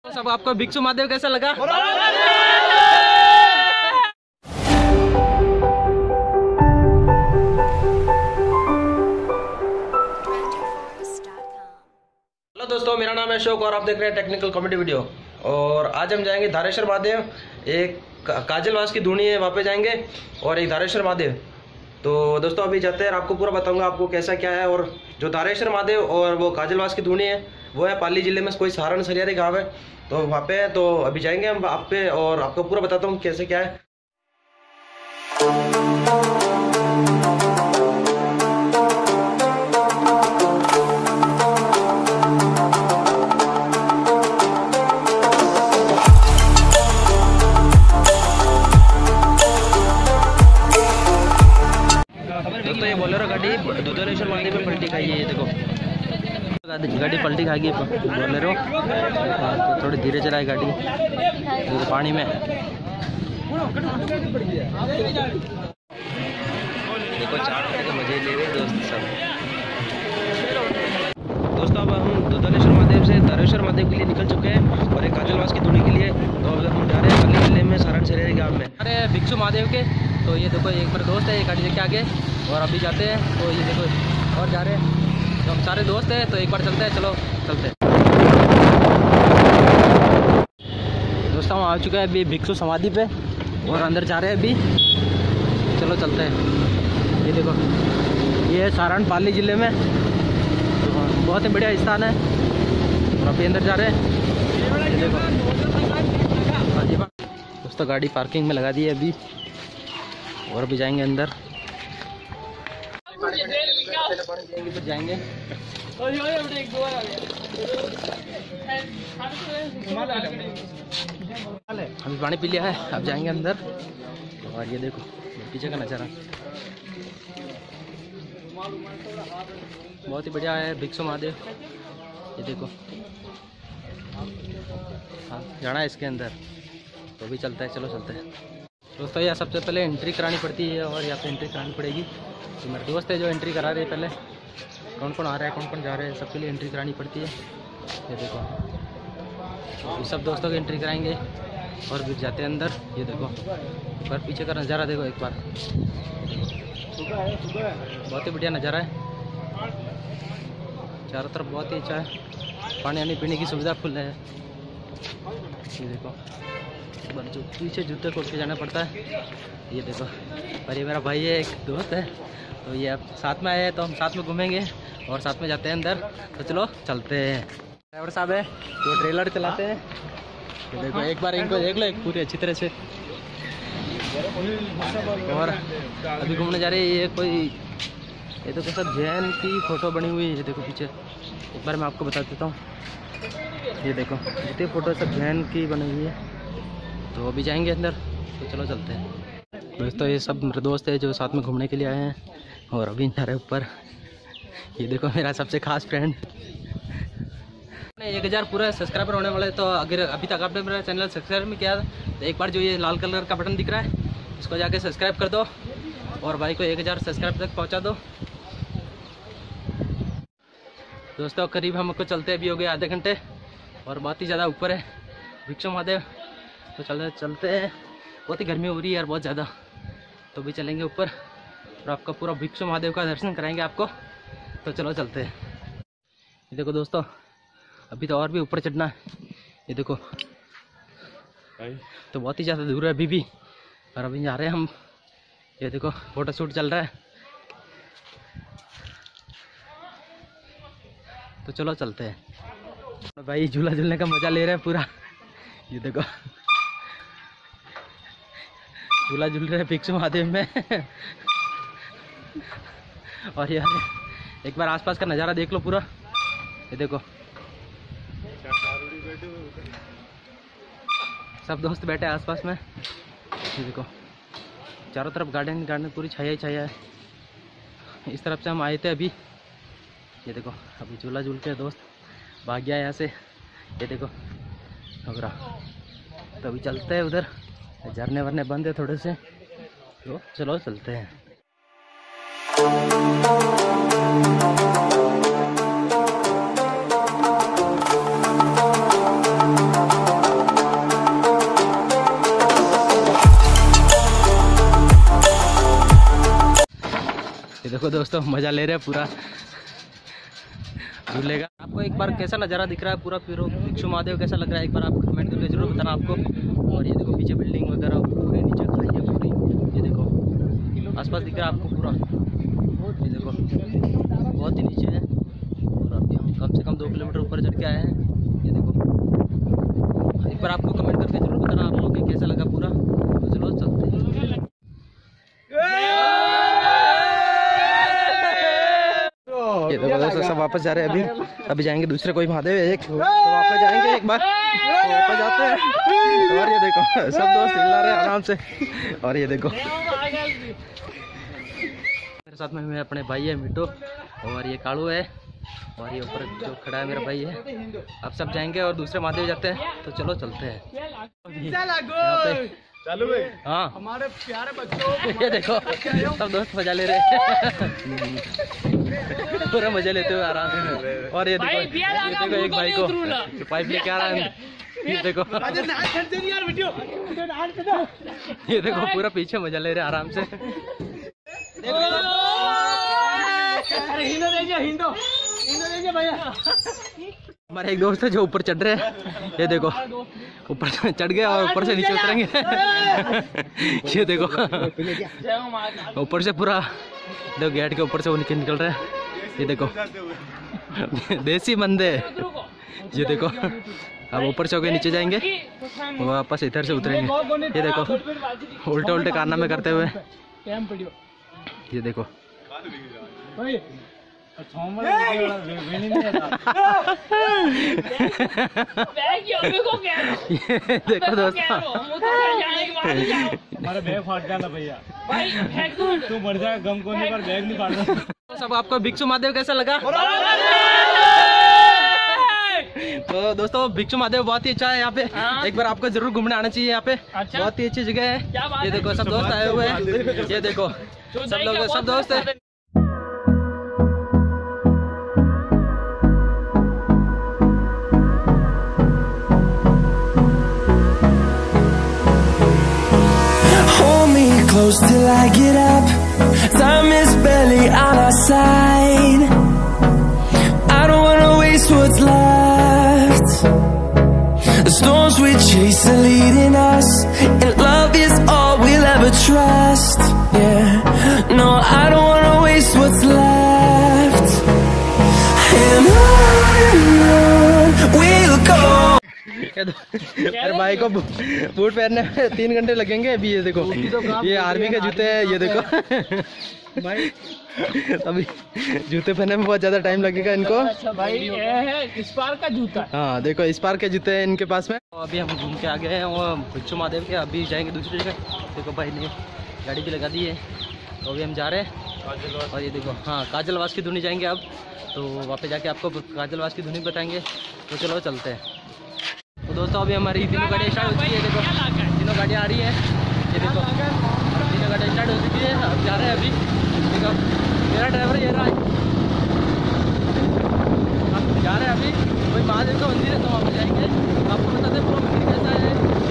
सब आपको भिक्षु महादेव कैसा लगा? हेलो दोस्तों, मेरा नाम है अशोक और आप देख रहे हैं टेक्निकल कॉमेडी वीडियो। और आज हम जाएंगे धारेश्वर महादेव। एक काजलवास की धूनी है, वहाँ पे जाएंगे, और एक धारेश्वर महादेव। तो दोस्तों अभी जाते हैं, आपको पूरा बताऊंगा आपको कैसा क्या है। और जो धारेश्वर महादेव और वो काजलवास की धूनी है वो है पाली जिले में, कोई सहारण सरियारी गाँव है, तो वहाँ पे है। तो अभी जाएंगे हम आप पे और आपको पूरा बताता हूँ कैसे क्या है। दोस्तों ये बोलेरो गाड़ी दुधलेश्वर मंदिर में पलटी खाई है, ये देखो गाड़ी पलटी खा गई बोलेरो। तो थोड़ी धीरे चलाए गाड़ी, तो पानी में देखो चार के मजे ले रहे दोस्त सब। दोस्तों अब हम दुधलेश्वर महादेव से धारेश्वर महादेव के लिए निकल चुके हैं और एक काजलवास की धूनी के लिए। तो अब हम जा रहे हैं पाली जिले में सहारण सरियारी गाँव में, अरे भिक्षु महादेव के। तो ये देखो एक मेरा दोस्त है, ये गाड़ी लेके आगे और अभी जाते हैं। तो ये देखो और जा रहे हैं, तो हम सारे दोस्त हैं, तो एक बार चलते हैं, चलो चलते हैं। दोस्तों हम आ चुके हैं अभी भिक्षु समाधि पे और अंदर जा रहे हैं अभी, चलो चलते हैं। ये देखो ये है सहारण पाली ज़िले में, तो बहुत ही बढ़िया स्थान है और अभी अंदर जा रहे हैं। ये देखो दोस्तों गाड़ी पार्किंग में लगा दी है अभी और अभी जाएंगे अंदर, फिर जाएंगे। अभी पानी पी लिया है, अब जाएंगे अंदर। और ये देखो पीछे का नज़ारा बहुत ही बढ़िया है, भिक्षु महादेव। ये देखो हाँ जाना है इसके अंदर, तो भी चलता है, चलो चलते हैं। दोस्तों यहाँ सबसे पहले एंट्री करानी पड़ती है और यहाँ पे एंट्री करानी पड़ेगी। तो मेरे दोस्त है जो एंट्री करा रहे हैं, पहले कौन कौन आ रहा है कौन कौन जा रहे हैं सबके लिए एंट्री करानी पड़ती है। ये देखो तो सब दोस्तों की एंट्री कराएंगे और फिर जाते हैं अंदर। ये देखो एक बार पीछे का नज़ारा देखो एक बार, बहुत ही बढ़िया नज़ारा है, चारों तरफ बहुत ही अच्छा है, पानी आने पीने की सुविधा फुल है। ये देखो जो पीछे जूते खोल के जाना पड़ता है। ये देखो और ये मेरा भाई है, एक दोस्त है, तो ये अब साथ में आए हैं, तो हम साथ में घूमेंगे और साथ में जाते हैं अंदर। तो चलो चलते हैं। ड्राइवर साहब है जो ट्रेलर चलाते हैं, तो देखो एक बार इनको देख लो एक पूरी अच्छी तरह से। और अभी घूमने जा रहे हैं, ये कोई ये तो कैसा जैन की फ़ोटो बनी हुई है। ये देखो पीछे एक बार मैं आपको बता देता हूँ, ये देखो जितनी फ़ोटो सब जैन की बनी हुई है। तो अभी जाएंगे अंदर, तो चलो चलते हैं। दोस्तों ये सब मेरे दोस्त है जो साथ में घूमने के लिए आए हैं और अभी जा रहे हैं ऊपर। ये देखो मेरा सबसे खास फ्रेंड, 1000 पूरा सब्सक्राइबर होने वाले। तो अगर अभी तक आपने मेरा चैनल सब्सक्राइब नहीं किया तो एक बार जो ये लाल कलर का बटन दिख रहा है इसको जाके सब्सक्राइब कर दो और भाई को 1000 सब्सक्राइब तक पहुँचा दो। दोस्तों करीब हमको चलते अभी हो गए आधे घंटे और बहुत ही ज़्यादा ऊपर है भिक्षु महादेव। तो चलते हैं, बहुत ही गर्मी हो रही है यार बहुत ज़्यादा, तो भी चलेंगे ऊपर और आपका पूरा भिक्षु महादेव का दर्शन कराएंगे आपको। तो चलो चलते हैं। ये देखो दोस्तों अभी तो और भी ऊपर चढ़ना है, ये देखो तो बहुत ही ज़्यादा दूर है अभी भी, और अभी जा रहे हैं हम। ये देखो फोटो शूट चल रहा है, तो चलो चलते हैं। भाई झूला झूलने का मज़ा ले रहे हैं पूरा। ये देखो झूला झूल रहे हैं भिक्षु महादेव में। और यार एक बार आसपास का नज़ारा देख लो पूरा, ये देखो सब दोस्त बैठे हैं आसपास में। ये देखो चारों तरफ गार्डन गार्डन पूरी छाया ही छाया है। इस तरफ से हम आए थे अभी। ये देखो अभी झूला झूल के दोस्त भाग गया यहाँ से। ये देखो घबरा, तो अभी चलते हैं उधर, झरने वरने बंद है थोड़े से, तो चलो चलते हैं। देखो दोस्तों मज़ा ले रहे हैं पूरा झूले का। आपको एक बार कैसा नज़ारा दिख रहा है पूरा फिर भिक्षु महादेव कैसा लग रहा है एक बार आप कमेंट करके जरूर बताना आपको। और ये देखो पीछे बिल्डिंग वगैरह पूरे नीचे खाई है पूरी, ये देखो आसपास दिख रहा है आपको पूरा, ये देखो बहुत ही नीचे है। और अभी हम कम से कम 2 किलोमीटर ऊपर चढ़ के आए हैं। ये देखो एक बार आपको कमेंट करके जरूर बताना आप लोगों को कैसा लगा पूरा। तो चलो चलते हैं। ये देखो दोस्तों सब वापस जा रहे हैं। अभी जाएंगे दूसरे कोई महादेव है एक, तो वापस जाएंगे एक बार, तो वापस जाते हैं। और ये देखो सब दोस्त हिला रहे हैं आराम से। और ये देखो मेरे साथ में मेरे अपने भाई है मिट्टू, और ये कालू है, और ये ऊपर जो खड़ा है मेरा भाई है। अब सब जाएंगे और दूसरे महादेव जाते हैं। तो चलो चलते हैं। चालू है। हाँ हमारे प्यारे बच्चों ये देखो सब दोस्त मजा ले रहे हैं पूरा मजा लेते हुए आराम से। और ये देखो एक भाई को पाइप लेके आ रहा है। ये देखो ये देखो पूरा पीछे मजा ले रहे हैं आराम से। हमारे एक दोस्त है जो ऊपर चढ़ रहे हैं। ये देखो ऊपर चढ़ गए और ऊपर से नीचे उतरेंगे। ये देखो ऊपर से पूरा देखो गेट के ऊपर से वो निकल रहे हैं। ये देखो देसी बंदे। ये देखो अब ऊपर से होके नीचे जाएंगे, वापस इधर से उतरेंगे। ये देखो उल्टे उल्टे कारनामे करते हुए। ये देखो देखो दोस्तों हमारा बैग फाट गया भैया, तू मर जाए गम को नहीं पर बैग नहीं फाटना। सब आपको भिक्षु महादेव कैसा लगा? तो दोस्तों भिक्षु महादेव बहुत ही अच्छा है यहाँ पे। एक बार आपको जरूर घूमने आना चाहिए यहाँ पे। अच्छा? बहुत ही अच्छी जगह है। ये देखो सब दोस्त आए हुए हैं। ये देखो सब लोग सब दोस्त है। Close till I get up. Time is barely on our side. I don't wanna waste what's left. The storms we chase are leading us, and love is all we'll ever trust. Yeah, no, I don't wanna waste what's left. And on we'll go. अरे भाई को boot पहनने में 3 घंटे लगेंगे अभी। ये देखो ये आर्मी के जूते हैं। ये देखो भाई अभी जूते पहनने में बहुत ज्यादा टाइम लगेगा इनको। अच्छा भाई ये है स्पार्क का जूता। हाँ देखो स्पार्क के जूते हैं इनके पास में। तो अभी हम घूम के आ गए हैं और भिक्षु महादेव के। अभी जाएंगे दूसरी जगह। देखो भाई ने गाड़ी भी लगा दी है, तो अभी हम जा रहे हैं। और ये देखो हाँ काजलवास की धुनी जाएंगे अब। तो वहाँ पे जाके आपको काजलवास की धुनी बताएंगे। तो चलो चलते हैं। तो दोस्तों अभी हमारी तीनों गाड़ियाँ स्टार्ट हो चुकी है। देखो तीनों गाड़ियाँ आ रही हैं। ये देखो तीनों गाड़ियाँ स्टार्ट हो चुकी है। अब जा रहे हैं अभी। देखो मेरा ड्राइवर ये रहा है। अब जा रहे हैं अभी कोई महादेव का मंदिर है तो वहाँ पे जाएंगे। आपको बताते हैं पूरा मंदिर कैसा है।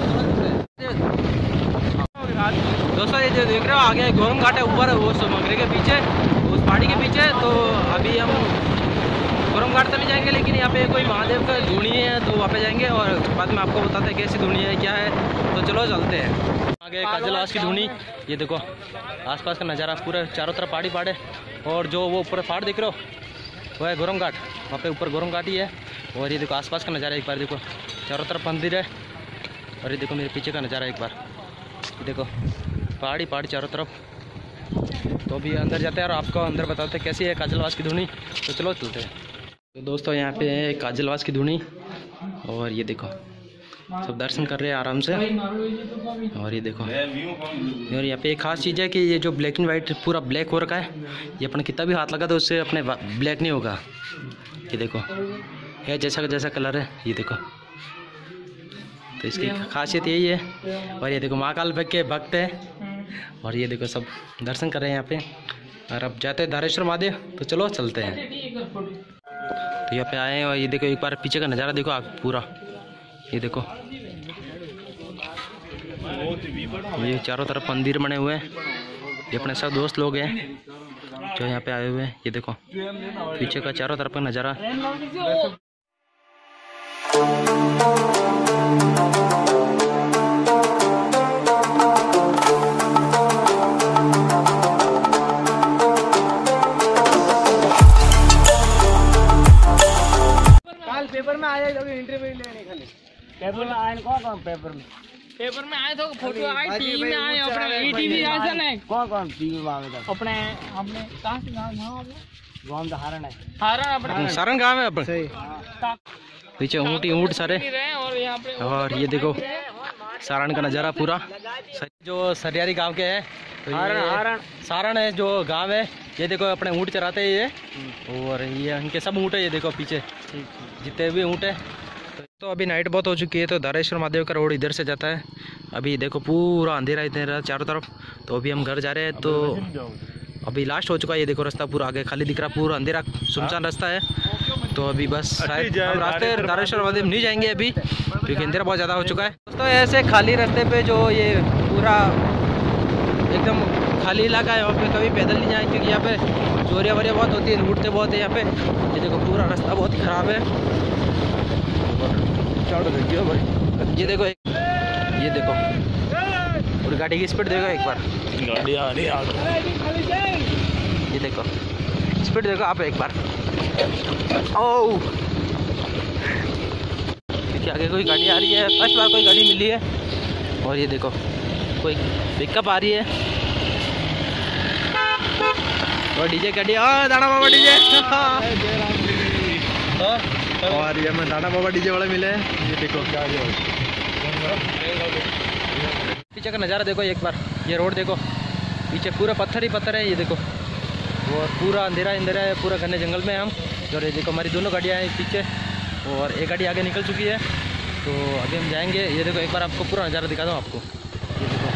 दोस्तों ये जो देख रहे हो आगे गोरम घाट है ऊपर वो मंगरे के पीछे उस पहाड़ी के पीछे। तो अभी हम गोरम घाट तो नहीं जाएंगे, लेकिन यहाँ पे कोई महादेव का धुनी है तो वहाँ पे जाएंगे और बाद में आपको बताते हैं कैसी धुनी है क्या है। तो चलो चलते हैं। आगे काजलवास की धुनी। ये देखो आसपास का नज़ारा पूरा चारों तरफ पहाड़ी पहाड़ है। और जो वो ऊपर पहाड़ दिख रहे हो वो है गोरम घाट। वहाँ पे ऊपर गोरम घाट ही है। और ये देखो आसपास का नज़ारा एक बार देखो, चारों तरफ मंदिर है। और ये देखो मेरे पीछे का नज़ारा एक बार, ये देखो पहाड़ी पहाड़ी चारों तरफ। तो अभी अंदर जाते हैं और आपको अंदर बताते हैं कैसी है काजलवास की धुनी। तो चलो चलते हैं। तो दोस्तों यहाँ पे है काजलवास की धुनी। और ये देखो सब दर्शन कर रहे हैं आराम से। और ये देखो और यहाँ पे एक खास चीज़ है कि ये जो ब्लैक एंड वाइट पूरा ब्लैक हो रखा है, ये अपना कितना भी हाथ लगा तो उससे अपने ब्लैक नहीं होगा। ये देखो ये जैसा कलर है। ये देखो तो इसकी खासियत यही है। और ये देखो महाकाल के भक्त है। और ये देखो सब दर्शन कर रहे हैं यहाँ पे। और अब जाते हैं धारेश्वर महादेव। तो चलो चलते हैं। तो यहाँ पे आए हैं और ये देखो एक बार पीछे का नज़ारा देखो आप पूरा। ये देखो ये चारों तरफ मंदिर बने हुए हैं। ये अपने सब दोस्त लोग हैं। जो यहाँ पे आए हुए हैं। ये देखो पीछे का चारों तरफ का नज़ारा। कल पेपर में आया जब इंटरव्यू लेने खाली पेपर में आए कौन पेपर में आए तो फोटो आई टीवी में आए अपने ईटीवी ऐसा नहीं कौन टीवी में आए अपने हमने कहां से गांव धारण है हारण अपने सारण गाँव है अपने। पीछे ऊँट सारे। और ये देखो सारण का नज़ारा पूरा। जो सरियारी गांव के है तो सारण है जो गांव है। ये देखो अपने ऊँट चराते हैं ये। और ये इनके सब ऊँट है। ये देखो पीछे जितने भी ऊँट है। तो अभी नाइट बहुत हो चुकी है तो धारेश्वर महादेव का रोड इधर से जाता है। अभी देखो पूरा अंधेरा इधर चारों तरफ। तो अभी हम घर जा रहे हैं तो अभी लास्ट हो चुका है। ये देखो रास्ता पूरा आगे खाली दिख रहा, पूरा अंधेरा सुनसान रास्ता है। तो अभी बस शायद हम रास्ते धारेश्वर महादेव नहीं जाएंगे अभी क्योंकि अंधेरा बहुत ज़्यादा हो चुका है। दोस्तों ऐसे खाली रास्ते पे जो ये पूरा एकदम खाली इलाका है वहाँ पे कभी पैदल नहीं जाए क्योंकि यहाँ पे चोरियाँ वोरियाँ बहुत होती है, लूटते बहुत है यहाँ पे। ये देखो पूरा रास्ता बहुत ही ख़राब है। ये देखो ये देखो और गाड़ी की स्पीड देखो एक बार। गाड़ी आ रही है। ये देखो स्पीड देखो आप एक बार। ओह देखिए आगे कोई गाड़ी आ रही है। फर्स्ट बार कोई गाड़ी मिली है। और ये देखो कोई पिकअप आ रही है और डीजे गाड़ी। दाना बाबा डीजे। और ये मैं दाना बाबा डीजे वाले मिले हैं। ये देखो क्या पीछे का नज़ारा देखो एक बार। ये रोड देखो पीछे पूरा पत्थर ही पत्थर है। ये देखो और पूरा अंधेरा है, पूरा घने जंगल में हम। और ये देखो हमारी दोनों गाड़ियाँ हैं पीछे और एक गाड़ी आगे निकल चुकी है। तो अभी हम जाएंगे। ये देखो एक बार आपको पूरा नज़ारा दिखा दूँ आपको। ये देखो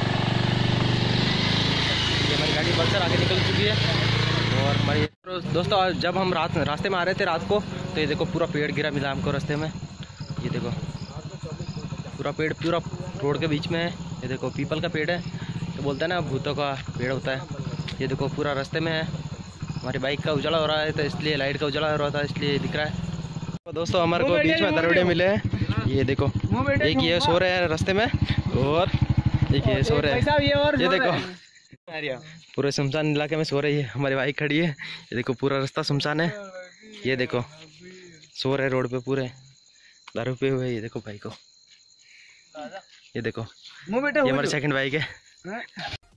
ये हमारी गाड़ी पल्सर आगे निकल चुकी है। और हमारी दोस्तों जब हम रास्ते में आ रहे थे रात को तो ये देखो पूरा पेड़ गिरा मिला हमको रास्ते में। ये देखो पूरा पेड़ पूरा रोड के बीच में है। ये देखो पीपल का पेड़ है तो बोलते हैं ना भूतों का पेड़ होता है। ये देखो पूरा रास्ते में है। हमारी बाइक का उजाला हो रहा है तो इसलिए लाइट का उजाला हो रहा था इसलिए दिख रहा है। तो दोस्तों हमारे को बीच में दरोड़े मिले हैं। ये देखो एक ये सो रहे हैं रास्ते में और एक ये सो रहे हैं। ये देखो पूरे सुनसान इलाके में सो रही है हमारी बाइक खड़ी है। ये देखो पूरा रास्ता सुनसान है। ये देखो सो रहे रोड पे पूरे दारू पे हुए। ये देखो भाई को। ये देखो ये हमारी सेकंड बाइक है।